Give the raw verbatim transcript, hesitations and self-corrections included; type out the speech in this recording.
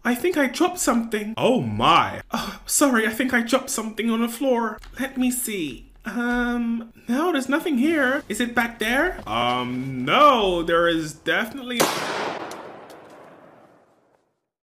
I think I dropped something. Oh my. Oh, sorry, I think I dropped something on the floor. Let me see. Um, no, there's nothing here. Is it back there? Um, no, there is definitely...